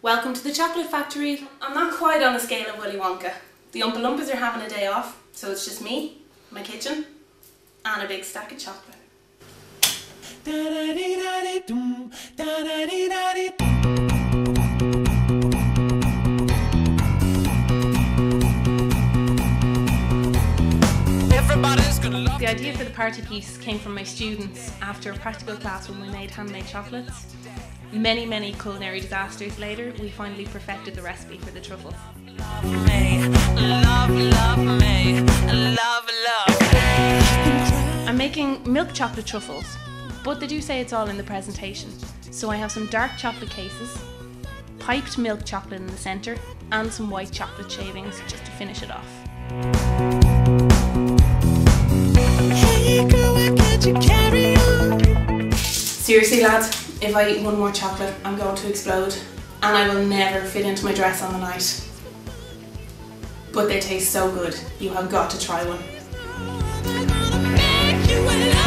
Welcome to the chocolate factory. I'm not quite on the scale of Willy Wonka. The Oompa Loompas are having a day off, so it's just me, my kitchen, and a big stack of chocolate. The idea for the party piece came from my students after a practical class when we made handmade chocolates. Many culinary disasters later, we finally perfected the recipe for the truffles. I'm making milk chocolate truffles, but they do say it's all in the presentation. So I have some dark chocolate cases, piped milk chocolate in the centre, and some white chocolate shavings just to finish it off. Hey girl, why can't you carry on? Seriously lads, if I eat one more chocolate, I'm going to explode, and I will never fit into my dress on the night. But they taste so good, you have got to try one.